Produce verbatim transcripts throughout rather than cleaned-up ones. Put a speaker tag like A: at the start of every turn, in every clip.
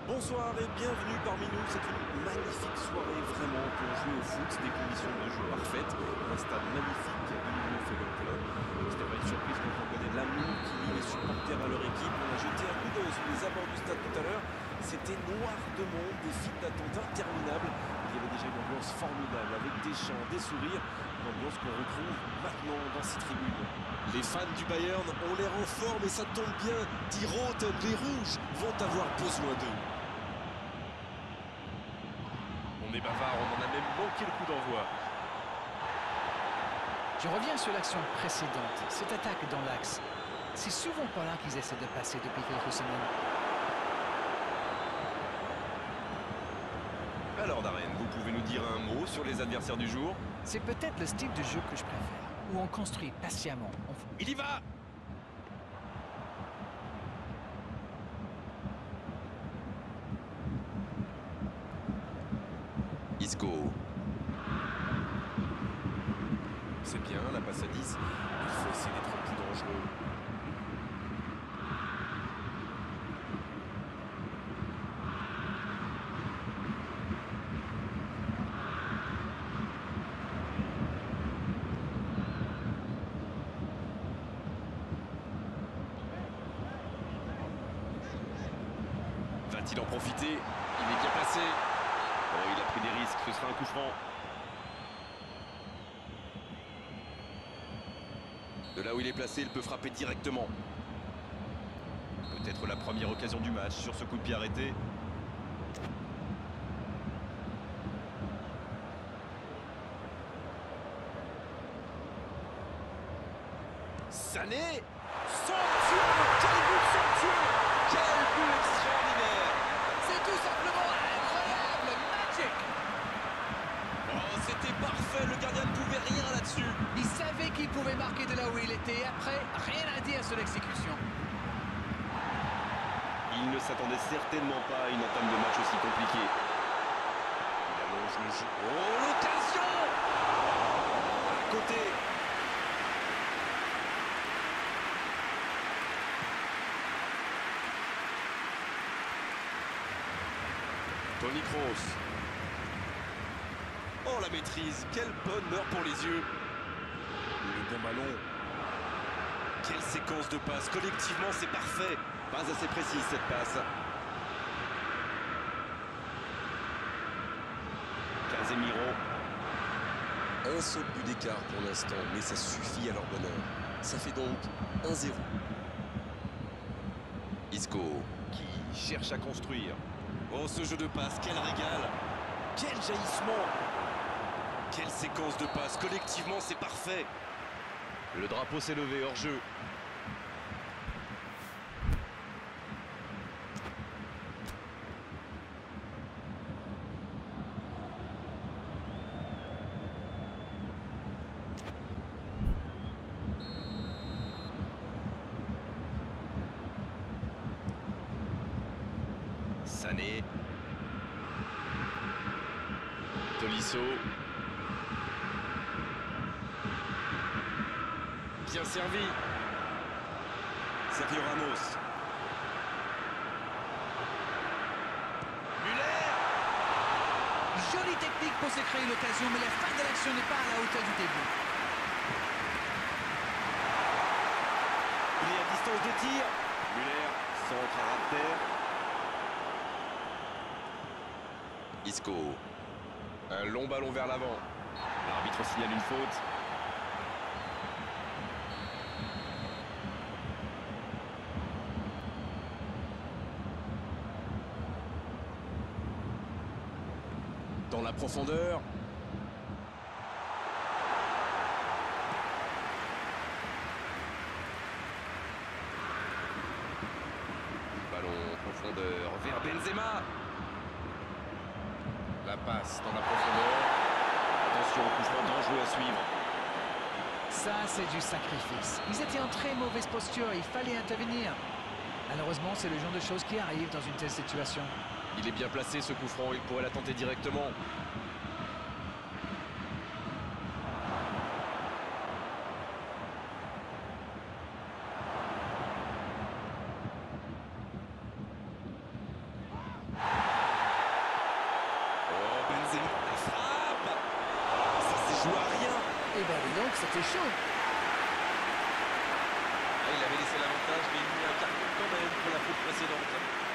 A: Bonsoir et bienvenue parmi nous. C'est une magnifique soirée vraiment pour jouer au foot, des conditions de jeu parfaites, un stade magnifique de nouveau fait le club. C'était pas une surprise quand on connaît l'amour qui lie les supporters à leur équipe. On a jeté un coup d'œil sur les abords du stade tout à l'heure. C'était noir de monde, des files d'attente interminables. Il y avait déjà une ambiance formidable avec des chants, des sourires, une ambiance qu'on retrouve maintenant dans ces tribunes.
B: Les fans du Bayern ont l'air en forme et ça tombe bien. Die Roten, les rouges, vont avoir besoin d'eux.
A: On est bavard, on en a même manqué le coup d'envoi.
C: Je reviens sur l'action précédente, cette attaque dans l'axe. C'est souvent par là qu'ils essaient de passer depuis quelques semaines.
A: Alors Darren, vous pouvez nous dire un mot sur les adversaires du jour?
C: C'est peut-être le style de jeu que je préfère, où on construit patiemment. On...
A: Il y va!
B: Isco.
A: C'est bien, la passe à dix. Il faut essayer d'être plus dangereux.
B: Va-t-il en profiter? Il est bien placé.
A: Oh, il a pris des risques, ce sera un coup franc.
B: De là où il est placé, il peut frapper directement.
A: Peut-être la première occasion du match sur ce coup de pied arrêté.
B: Sané. Somptueux. Quel but somptueux. Quel but extraordinaire.
C: C'est tout simplement incroyable, magic.
B: Oh, c'était parfait, le gardien ne pouvait rien là-dessus.
C: Il savait qu'il pouvait marquer de là où il était. Après, rien à dire sur l'exécution.
A: Il ne s'attendait certainement pas à une entame de match aussi compliquée.
B: Il allonge le jeu. Oh, l'occasion. À côté.
A: Toni Kroos.
B: Oh, la maîtrise. Quel bonheur pour les yeux.
A: Le bon ballon.
B: Quelle séquence de passes. Collectivement, c'est parfait.
A: Pas assez précise cette passe. Casemiro.
D: Un seul but d'écart pour l'instant, mais ça suffit à leur bonheur. Ça fait donc un zéro.
B: Isco.
A: Qui cherche à construire.
B: Oh, ce jeu de passe, quel régal. Quel jaillissement. Quelle séquence de passes. Collectivement, c'est parfait.
A: Le drapeau s'est levé hors jeu.
B: Sané.
A: Tolisso.
B: Bien servi. Sergio Ramos. Muller.
C: Jolie technique pour se créer l'occasion, mais la fin de l'action n'est pas à la hauteur du début.
B: Il est à distance de tir.
A: Muller. Centre à ras de terre.
B: Isco.
A: Un long ballon vers l'avant. L'arbitre signale une faute.
B: Dans la profondeur.
A: Ballon en profondeur vers Benzema. La passe dans la profondeur. Attention au coup franc dangereux à suivre.
C: Ça, c'est du sacrifice. Ils étaient en très mauvaise posture, il fallait intervenir. Malheureusement, c'est le genre de choses qui arrivent dans une telle situation.
A: Il est bien placé ce coup franc, il pourrait la tenter directement.
C: Et ben dis donc, c'était chaud.
B: Ah, il avait laissé l'avantage, mais il a mis un carton quand même pour la faute précédente.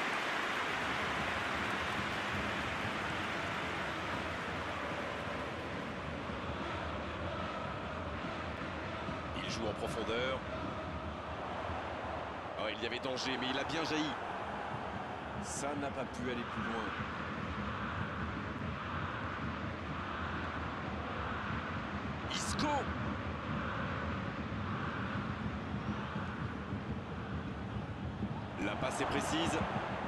B: Il joue en profondeur. Oh, il y avait danger, mais il a bien jailli.
A: Ça n'a pas pu aller plus loin.
B: Isco. La passe est précise.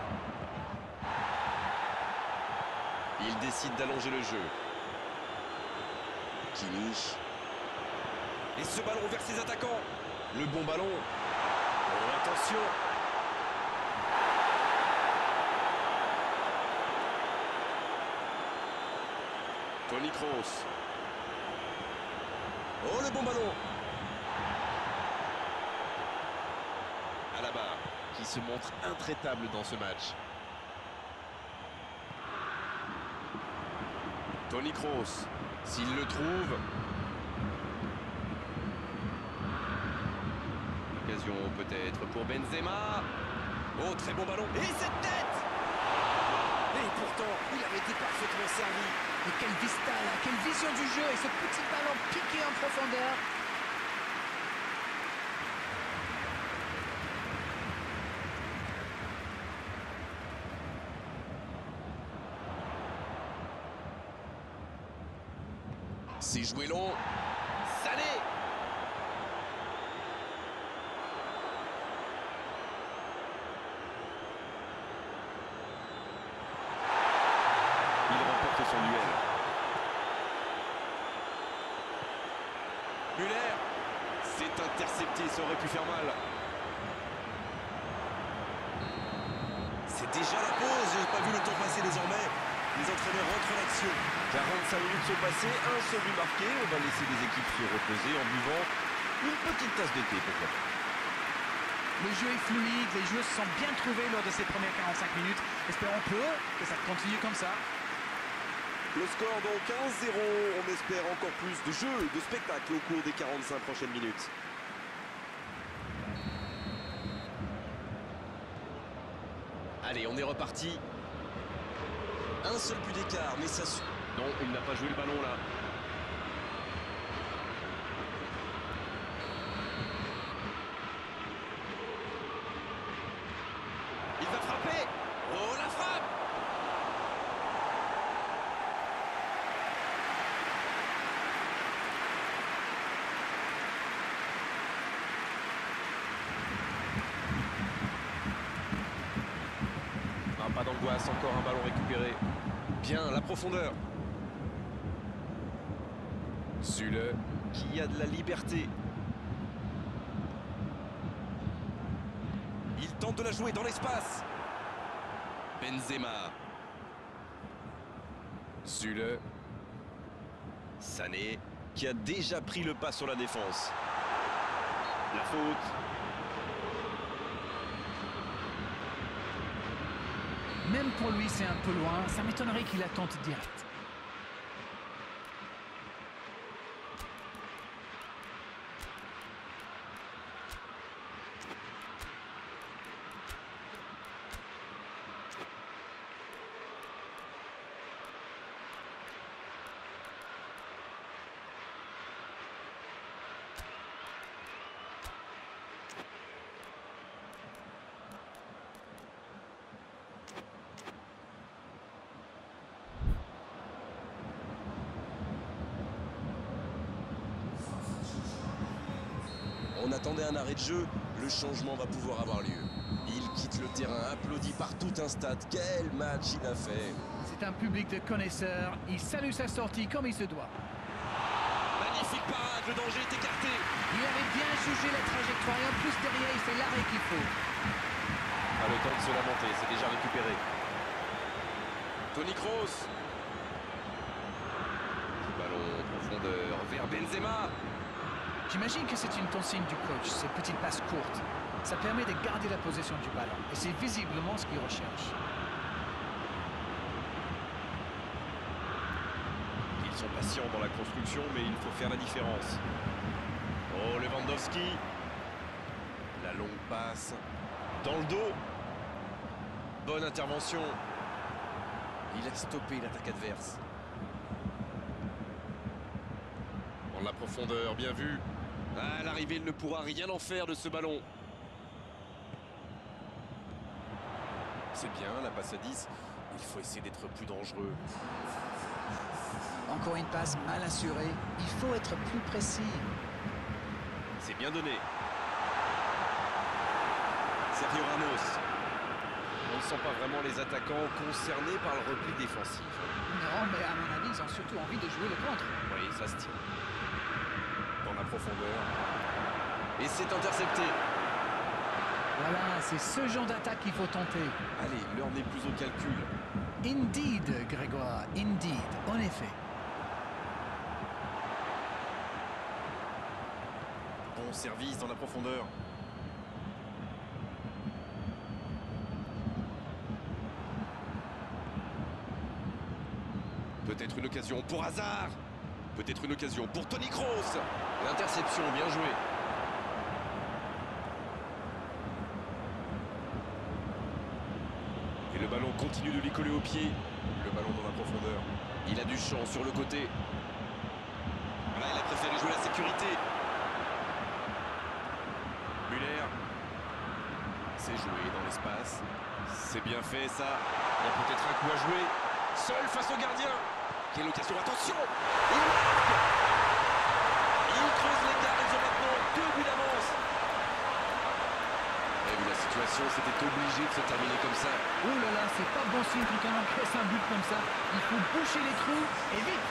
B: Il décide d'allonger le jeu.
D: Kimi.
B: Et ce ballon vers ses attaquants. Le bon ballon. Oh, attention. Toni Kroos. Oh, le bon ballon. À la barre, qui se montre intraitable dans ce match. Toni Kroos, s'il le trouve. Occasion peut-être pour Benzema. Oh, très bon ballon. Et cette tête!
A: Et pourtant, il avait été parfaitement servi.
C: Et quelle vista là, quelle vision du jeu et ce petit ballon piqué en profondeur.
B: C'est joué long. Sané. Il remporte son duel. Müller. C'est intercepté, ça aurait pu faire mal. C'est déjà la pause, j'ai pas vu le temps passer désormais. Les entraîneurs rentrent en action.
A: quarante-cinq minutes sont passées, un seul but marqué. On va laisser les équipes se reposer en buvant une petite tasse de thé, pourquoi pas.
C: Le jeu est fluide, les joueurs se sont bien trouvés lors de ces premières quarante-cinq minutes. Espérons peu que ça continue comme ça.
A: Le score donc un zéro. On espère encore plus de jeu, de spectacle au cours des quarante-cinq prochaines minutes.
B: Allez, on est reparti.
D: Un seul but d'écart, mais ça suffit.
B: Non, il n'a pas joué le ballon là. Il va frapper. Oh, la frappe. Non, pas d'angoisse, encore un ballon récupéré. Bien, la profondeur. Zule, qui a de la liberté. Il tente de la jouer dans l'espace. Benzema. Zule. Sané, qui a déjà pris le pas sur la défense. La faute.
C: Même pour lui, c'est un peu loin. Ça m'étonnerait qu'il la tente direct.
D: On attendait un arrêt de jeu, le changement va pouvoir avoir lieu. Il quitte le terrain, applaudi par tout un stade. Quel match il a fait!
C: C'est un public de connaisseurs. Il salue sa sortie comme il se doit.
B: Magnifique parade, le danger est écarté.
C: Il avait bien jugé la trajectoire et en plus derrière, il fait l'arrêt qu'il faut.
B: Pas le temps de se lamenter, c'est déjà récupéré. Toni Kroos. Ballon en profondeur vers Benzema.
C: J'imagine que c'est une consigne du coach, ces petites passes courtes. Ça permet de garder la possession du ballon. Et c'est visiblement ce qu'il recherche.
B: Ils sont patients. patient dans la construction, mais il faut faire la différence. Oh, Lewandowski. La longue passe dans le dos. Bonne intervention. Il a stoppé l'attaque adverse. Dans la profondeur, bien vu. À l'arrivée, il ne pourra rien en faire de ce ballon. C'est bien, la passe à dix. Il faut essayer d'être plus dangereux.
C: Encore une passe mal assurée. Il faut être plus précis.
B: C'est bien donné. Sergio Ramos. On ne sent pas vraiment les attaquants concernés par le repli défensif.
C: Non, mais à mon avis, ils ont surtout envie de jouer le contre.
B: Oui, ça se tient. Dans la profondeur. Et c'est intercepté.
C: Voilà, c'est ce genre d'attaque qu'il faut tenter.
B: Allez, l'heure n'est plus au calcul.
C: Indeed, Grégoire, indeed, en effet.
B: Bon service dans la profondeur. Peut-être une occasion pour Hazard. Peut-être une occasion pour Toni Kroos. L'interception, bien joué. Et le ballon continue de lui coller au pied. Le ballon dans la profondeur. Il a du champ sur le côté. Voilà, il a préféré jouer la sécurité. Müller. C'est joué dans l'espace. C'est bien fait, ça. Il y a peut-être un coup à jouer. Seul face au gardien. Quelle occasion, attention. Il marque. Il creuse l'écart, ils ont maintenant deux buts d'avance. Et vu la situation, c'était obligé de se terminer comme ça.
C: Oh là là, c'est pas bon signe quand on encaisse un but comme ça. Il faut boucher les trous et vite.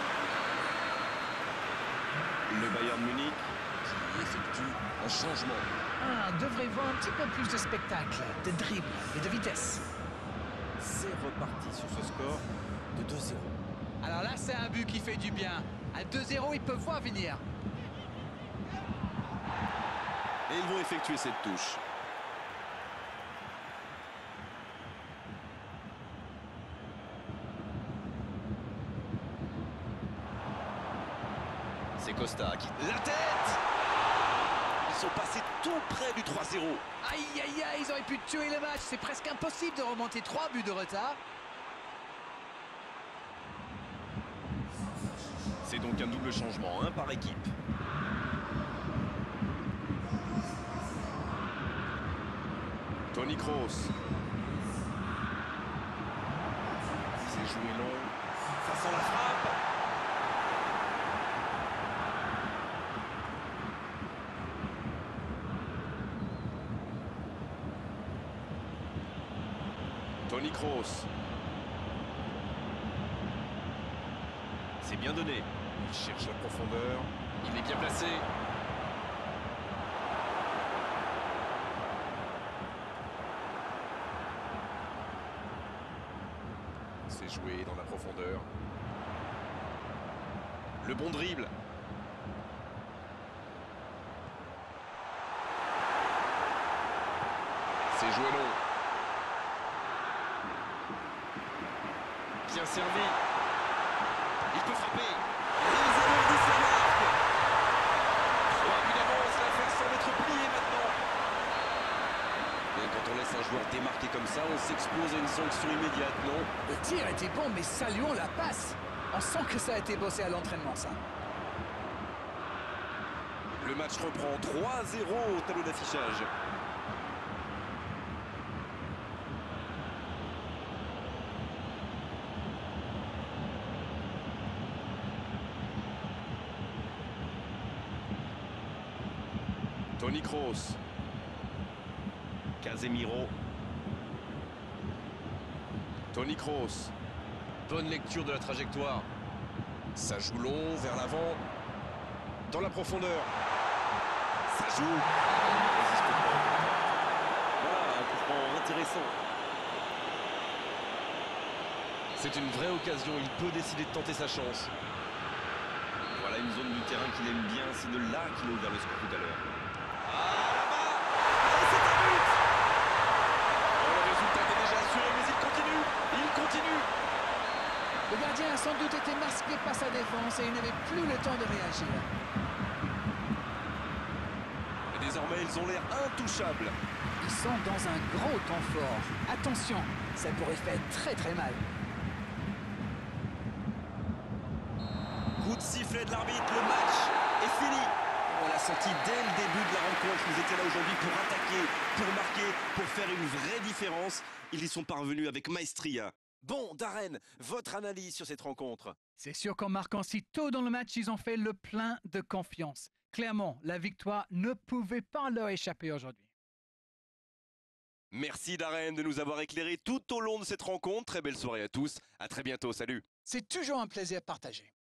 B: Le Bayern Munich qui effectue un changement.
C: Ah, on devrait voir un petit peu plus de spectacle, de dribble et de vitesse.
A: C'est reparti sur ce score de deux zéro.
C: Alors là, c'est un but qui fait du bien. À deux zéro, ils peuvent voir venir.
B: Et ils vont effectuer cette touche. C'est Costa qui... La tête! Ils sont passés tout près du trois zéro.
C: Aïe, aïe, aïe, ils auraient pu tuer le match. C'est presque impossible de remonter trois buts de retard.
B: C'est donc un double changement, un par équipe. Toni Kroos. C'est joué long. Ça sent la frappe. Toni Kroos. C'est bien donné. Il cherche la profondeur. Il est bien placé. C'est joué dans la profondeur. Le bon dribble. C'est joué long. Bien servi. Il peut frapper. Ils alourdissent la marque. Trois buts d'avance, l'affaire semble être pliée maintenant. Et quand on laisse un joueur démarquer comme ça, on s'expose à une sanction immédiate, non?
C: Le tir était bon, mais saluons la passe. On sent que ça a été bossé à l'entraînement, ça.
B: Le match reprend trois zéro au tableau d'affichage. Toni Kroos. Casemiro. Toni Kroos. Bonne lecture de la trajectoire. Ça joue long, vers l'avant. Dans la profondeur. Ça joue.
A: Voilà, un coup franc intéressant.
B: C'est une vraie occasion, il peut décider de tenter sa chance.
A: Voilà une zone du terrain qu'il aime bien, c'est de là qu'il a ouvert le score tout à l'heure.
B: Ah, là-bas. Et c'est un but. Oh, le résultat est déjà assuré, mais il continue. Il continue.
C: Le gardien a sans doute été masqué par sa sa défense et il n'avait plus le temps de réagir.
B: Et désormais, ils ont l'air intouchables.
C: Ils sont dans un gros temps fort. Attention, ça pourrait faire très très mal.
B: Coup de sifflet de l'arbitre, le match est fini. On l'a senti dès le début de la rencontre. Ils étaient là aujourd'hui pour attaquer, pour marquer, pour faire une vraie différence. Ils y sont parvenus avec maestria. Bon, Darren, votre analyse sur cette rencontre?
C: C'est sûr qu'en marquant si tôt dans le match, ils ont fait le plein de confiance. Clairement, la victoire ne pouvait pas leur échapper aujourd'hui.
B: Merci Darren de nous avoir éclairé tout au long de cette rencontre. Très belle soirée à tous. À très bientôt. Salut.
C: C'est toujours un plaisir partagé.